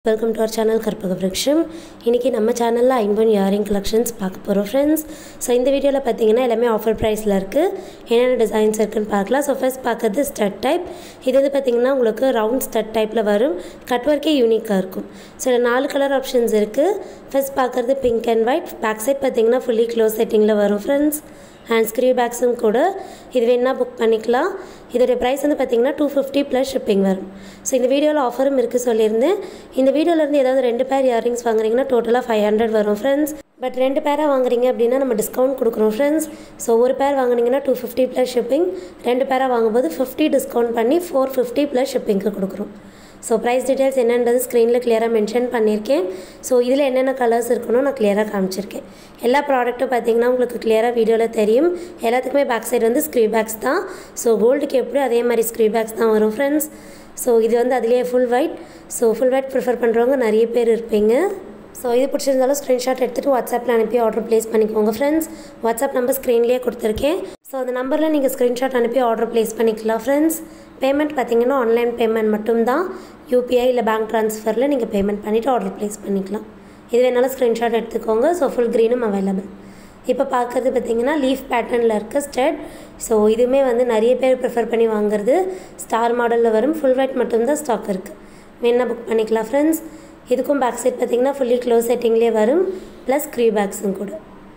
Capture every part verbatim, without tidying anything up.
Welcome to our channel Karpaga Vriksham. இன்னைக்கு நம்ம சேனல்ல ஐம்பொன் இயரிங் கலெக்ஷன்ஸ் பார்க்க போறோம் फ्रेंड्स. சோ இந்த வீடியோல பாத்தீங்கன்னா எல்லாமே ஆஃபர் பிரைஸ்ல இருக்கு. என்னென்ன டிசைன்ஸ் இருக்குன்னு பார்க்கலாம். சோ ஃபர்ஸ்ட் பார்க்கிறது ஸ்டட் டைப். இது வந்து பாத்தீங்கன்னா உங்களுக்கு ரவுண்ட் ஸ்டட் டைப்ல வரும். கட் வர்க்கே யூனிக்கா இருக்கும். சோ நாலு கலர் ஆப்ஷன்ஸ் இருக்கு. ஃபர்ஸ்ட் பார்க்கிறது pink and white. Back side பாத்தீங்கன்னா fully close settingல வரும் फ्रेंड्स. and screw bagsum கூட இது வேணா புக் பண்ணிக்கலாம். இதோட பிரைஸ் வந்து பாத்தீங்கன்னா two fifty plus shipping வரும். சோ இந்த வீடியோல ஆஃபரும் இருக்கு சொல்லிருந்தேன். இந்த வீடியோல இருந்து ஏதாவது ரெண்டு பேர் இயரிங்ஸ் வாங்குறீங்கன்னா டோட்டலா five hundred வரும் फ्रेंड्स. பட் ரெண்டு பேரா வாங்குறீங்க அப்படினா நம்ம டிஸ்கவுண்ட் கொடுக்கிறோம் फ्रेंड्स. சோ ஒரு பேர் வாங்குனீங்கன்னா two fifty plus shipping, ரெண்டு பேரா வாங்கும்போது fifty டிஸ்கவுண்ட் பண்ணி four fifty plus shipping க்கு கொடுக்கிறோம். So price details என்னன்றது ஸ்க்ரீன்ல கிளியரா மென்ஷன் பண்ணிருக்கேன். சோ இதுல என்னென்ன கலர்ஸ் இருக்குன்னு நான் கிளியரா காமிச்சிருக்கேன். எல்லா ப்ராடக்ட்டும் பாத்தீங்கன்னா உங்களுக்கு கிளியரா வீடியோல தெரியும். எல்லாத்துக்குமே பேக் சைடு வந்து ஸ்க்ரீ பேக்ஸ் தான். சோ கோல்டுக்கு எப்படி அதே மாதிரி ஸ்க்ரீ பேக்ஸ் தான் வரும் फ्रेंड्स. சோ இது வந்து அதிலே full white. So full white prefer பண்றவங்க நிறைய பேர் இருப்பீங்க. சோ இது பிடிச்சிருந்தாலும் ஸ்கிரீன்ஷாட் எடுத்துட்டு வாட்ஸ்அப்ல அனுப்பி ஆர்டர் பிளேஸ் பண்ணிக்கோங்க फ्रेंड्स. வாட்ஸ்அப் நம்பர் ஸ்க்ரீன்லயே கொடுத்திருக்கேன். சோ அந்த நம்பர்ல நீங்க ஸ்கிரீன்ஷாட் அனுப்பி ஆர்டர் பிளேஸ் பண்ணிக்கலாம் फ्रेंड्स. பேமெண்ட் பாத்தீங்கன்னா ஆன்லைன் பேமெண்ட் மட்டும் தான். U P I இல்ல பேங்க் ட்ரான்ஸ்ஃபர்ல நீங்க பேமெண்ட் பண்ணிட்டு ஆர்டர் பிளேஸ் பண்ணிக்கலாம். இது வேணாலும் ஸ்கிரீன்ஷாட் எடுத்துக்கோங்க. So full greenum available. இப்போ பார்க்கிறது பாத்தீங்கன்னா லீஃப் பேட்டர்ன்ல இருக்க ஸ்டட். சோ இதுமே வந்து நிறைய பேர் prefer பண்ணி வாங்குறது. ஸ்டார் மாடல்ல வரும். full white மட்டும் தான் ஸ்டாக் இருக்கு. வேணா புக் பண்ணிக்கலாம் फ्रेंड्स. இதுக்கும் பேக் சைடு பாத்தீங்கன்னா fully close settingலயே வரும். plus screw bagsum கூட.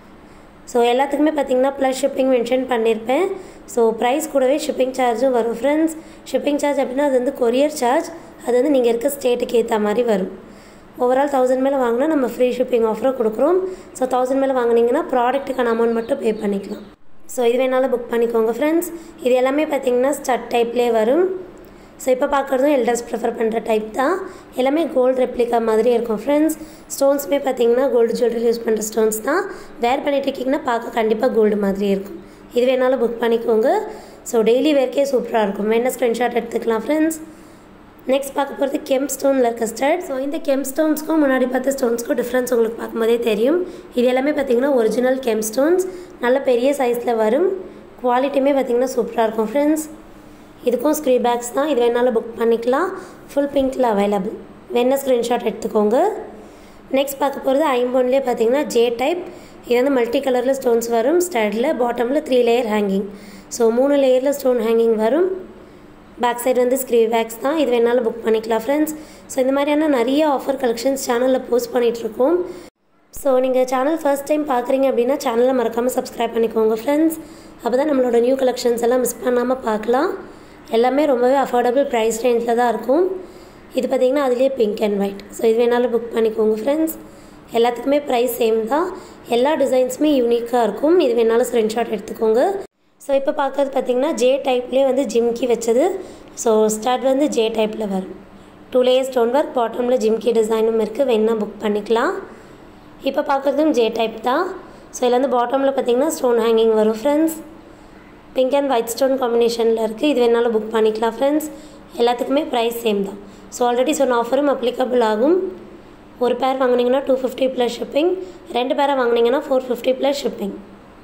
சோ எல்லாத்துக்குமே பாத்தீங்கன்னா plus shipping மென்ஷன் பண்ணிருப்பேன். சோ பிரைஸ் கூடவே shipping chargeம் வரும் फ्रेंड्स. shipping charge அப்படினா அது வந்து courier charge. அது வந்து நீங்க இருக்க ஸ்டேட்டுக்கு ஏத்த மாதிரி வரும். ஓவரால் one thousand மேல வாங்குனா நம்ம ஃப்ரீ shipping ஆஃபர் கொடுக்கிறோம். சோ one thousand மேல வாங்குனீங்கன்னா ப்ராடக்ட்டுக்கான அமௌண்ட் மட்டும் பே பண்ணிக்கலாம். சோ இது வேணாலும் புக் பண்ணிக்கோங்க फ्रेंड्स. இது எல்லாமே பாத்தீங்கன்னா ஸ்டட் டைப்லயே வரும். சோ இப்போ பார்க்கறதும் எல்டர்ஸ் ப்ரிஃபர் பண்ற டைப் தான். எல்லாமே கோல்ட் ரெப்ளிகா மாதிரி இருக்கும் फ्रेंड्स. ஸ்டோன்ஸ்மே பாத்தீங்கன்னா கோல்ட் ஜுவல்லரி யூஸ் பண்ற ஸ்டோன்ஸ் தான். வேர் பண்ணிட்டு இருக்கீங்கன்னா பார்க்க கண்டிப்பா கோல்ட் மாதிரி இருக்கும். இது வேணாலும் புக் பண்ணிக்கோங்க. சோ டெய்லி வேர்க்கே சூப்பரா இருக்கும். வேணா ஸ்கிரீன்ஷாட் எடுத்துக்கலாம் फ्रेंड्स. நெக்ஸ்ட் பார்க்க போறது கெம் ஸ்டோன்ல இருக்க ஸ்டட். சோ இந்த கெம் ஸ்டோன்ஸ்க்கும் முன்னாடி பார்த்த ஸ்டோன்ஸ்க்கும் டிஃபரன்ஸ் உங்களுக்கு பார்க்கும்போதே தெரியும். இது எல்லாமே பாத்தீங்கன்னா ஒரிஜினல் கெம் ஸ்டோன்ஸ். நல்ல பெரிய சைஸ்ல வரும். குவாலிட்டியுமே பாத்தீங்கன்னா சூப்பரா இருக்கும் फ्रेंड्स. இதுக்கும் ஸ்க்ரீ பேக்ஸ் தான். இது வேணாலும் புக் பண்ணிக்கலாம். ஃபுல் பிங்க்ல அவைலபிள். வேணா ஸ்கிரீன்ஷாட் எடுத்துக்கோங்க. நெக்ஸ்ட் பார்க்க போறது ஐம்பொன்லயே பாத்தீங்கன்னா ஜே டைப். இது வந்து மல்டி கலர்ல ஸ்டோன்ஸ் வரும். ஸ்டட்ல பாட்டம்ல three லேயர் ஹேங்கிங். சோ மூணு லேயர்ல ஸ்டோன் ஹேங்கிங் வரும். பேக் சைடு வந்து ஸ்க்ரீ பேக்ஸ் தான். இது வேணாலும் புக் பண்ணிக்கலாம் फ्रेंड्स. சோ இந்த மாதிரியான நிறைய ஆஃபர் கலெக்ஷன்ஸ் சேனல்ல போஸ்ட் பண்ணிட்டு இருக்கோம். சோ நீங்க சேனல் ஃபர்ஸ்ட் டைம் பார்க்கறீங்க அப்படினா சேனலை மறக்காம சப்ஸ்கிரைப் பண்ணிக்கோங்க फ्रेंड्स. அப்பதான் நம்மளோட நியூ கலெக்ஷன்ஸ் எல்லாம் மிஸ் பண்ணாம பார்க்கலாம். எல்லாமே ரொம்பவே அஃபோர்டபிள் பிரைஸ் ரேஞ்சில தான் இருக்கும். இது பாத்தீங்கன்னா அதிலே பிங்க் அண்ட் ஒயிட். சோ இது வேணாலும் புக் பண்ணிக்கோங்க फ्रेंड्स. எல்லாத்துக்குமே பிரைஸ் சேம் தான். எல்லா டிசைன்ஸ்மே யூனிக்கா இருக்கும். இது வேணாலும் ஸ்கிரீன்ஷாட் எடுத்துக்கோங்க. சோ இப்போ பார்க்கிறது பாத்தீங்கன்னா ஜே டைப்லயே வந்து ஜிம்கி வெச்சது. சோ ஸ்டார்ட் வந்து ஜே டைப்ல வரும். two லேயர் ஸ்டோன் வர்க், பாட்டம்ல ஜிம்கி டிசைனும் இருக்கு. வேணா புக் பண்ணிக்கலாம். இப்போ பார்க்கிறதும் ஜே டைப் தான். சோ இதுல வந்து பாட்டம்ல பாத்தீங்கன்னா ஸ்டோன் ஹேங்கிங் வரும் friends. Pink and white stone காம்பினேஷன்ல இருக்கு. இது வேணாலும் புக் பண்ணிக்கலாம் फ्रेंड्स. எல்லாத்துக்குமே பிரைஸ் சேம் தான். சோ ஆல்ரெடி சொன்ன ஆஃபரும் அப்ளிகபிள் ஆகும். ஒரு பேர் வாங்குனீங்கன்னா two fifty plus shipping, ரெண்டு பேரா வாங்குனீங்கன்னா four fifty plus shipping.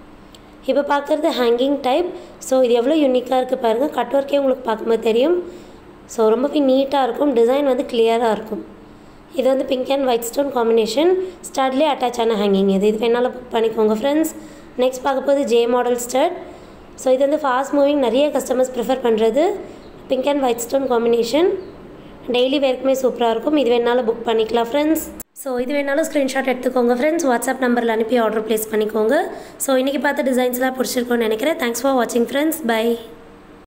இப்போ பார்க்கிறது ஹேங்கிங் டைப். சோ இது எவ்வளவு யூனிக்கா இருக்கு பாருங்க. கட் வர்க்கே உங்களுக்கு பார்க்கும்போது தெரியும். சோ ரொம்பவே நீட்டா இருக்கும். டிசைன் வந்து கிளியரா இருக்கும். இது வந்து pink and white stone combination. ஸ்டட்லயே அட்டாச் ஆன ஹேங்கிங் இது. இது வேணாலும் புக் பண்ணிக்கோங்க फ्रेंड्स. நெக்ஸ்ட் பார்க்க போறது ஜே மாடல் ஸ்டட். சோ இது வந்து ஃபாஸ்ட் மூவிங், நிறைய கஸ்டமர்ஸ் ப்ரிஃபர் பண்றது. Pink and white stone combination. Daily வேர்க்குமே சூப்பரா இருக்கும். இது வேணாலும் புக் பண்ணிக்கலாம் फ्रेंड्स. சோ இது வேணாலும் ஸ்கிரீன்ஷாட் எடுத்துக்கோங்க फ्रेंड्स. வாட்ஸ்அப் நம்பர்ல அனுப்பி ஆர்டர் பிளேஸ் பண்ணிக்கோங்க. சோ இன்னைக்கு பார்த்த டிசைன்ஸ்லாம் பிடிச்சிருக்கும்னு நினைக்கிறேன். Thanks for watching friends. Bye.